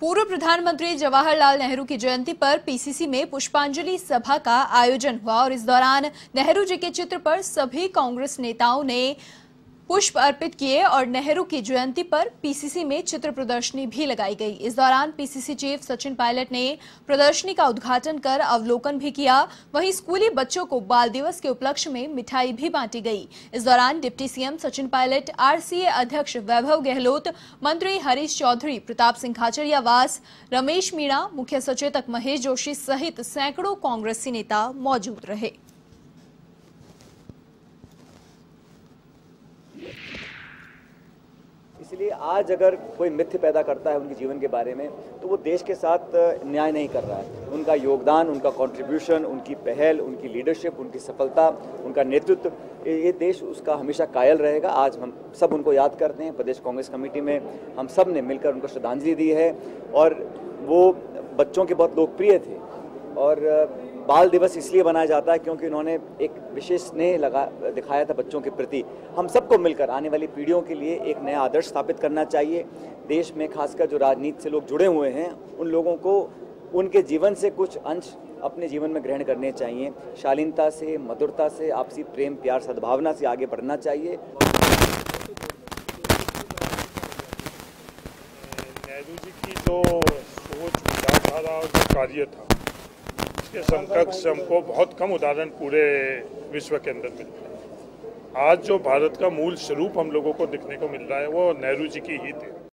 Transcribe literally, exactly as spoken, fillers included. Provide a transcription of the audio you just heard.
पूर्व प्रधानमंत्री जवाहरलाल नेहरू की जयंती पर पीसीसी में पुष्पांजलि सभा का आयोजन हुआ और इस दौरान नेहरू जी के चित्र पर सभी कांग्रेस नेताओं ने पुष्प अर्पित किए और नेहरू की जयंती पर पीसीसी में चित्र प्रदर्शनी भी लगाई गई। इस दौरान पीसीसी चीफ सचिन पायलट ने प्रदर्शनी का उद्घाटन कर अवलोकन भी किया। वहीं स्कूली बच्चों को बाल दिवस के उपलक्ष्य में मिठाई भी बांटी गई। इस दौरान deputy CM Sachin Pilot, RCA अध्यक्ष वैभव गहलोत, मंत्री हरीश चौधरी, प्रताप सिंह खाचरियावास, रमेश मीणा, मुख्य सचेतक महेश जोशी सहित सैकड़ों कांग्रेसी नेता मौजूद रहे। इसलिए आज अगर कोई मिथ्य पैदा करता है उनके जीवन के बारे में, तो वो देश के साथ न्याय नहीं कर रहा है। उनका योगदान, उनका कंट्रीब्यूशन, उनकी पहल, उनकी लीडरशिप, उनकी सफलता, उनका नेतृत्व, ये देश उसका हमेशा कायल रहेगा। आज हम सब उनको याद करते हैं। प्रदेश कांग्रेस कमेटी में हम सब ने मिलकर उनको श्रद्धांजलि दी है और वो बच्चों के बहुत लोकप्रिय थे। और बाल दिवस इसलिए मनाया जाता है क्योंकि उन्होंने एक विशेष स्नेह लगा दिखाया था बच्चों के प्रति। हम सबको मिलकर आने वाली पीढ़ियों के लिए एक नया आदर्श स्थापित करना चाहिए। देश में खासकर जो राजनीति से लोग जुड़े हुए हैं, उन लोगों को उनके जीवन से कुछ अंश अपने जीवन में ग्रहण करने चाहिए। शालीनता से, मधुरता से, आपसी प्रेम, प्यार, सद्भावना से आगे बढ़ना चाहिए। नेहरू जी की जो सोच, विचारधारा और जो कार्य था, के समकक्ष हमको बहुत कम उदाहरण पूरे विश्व के अंदर मिलते हैं। आज जो भारत का मूल स्वरूप हम लोगों को दिखने को मिल रहा है वो नेहरू जी की ही थी।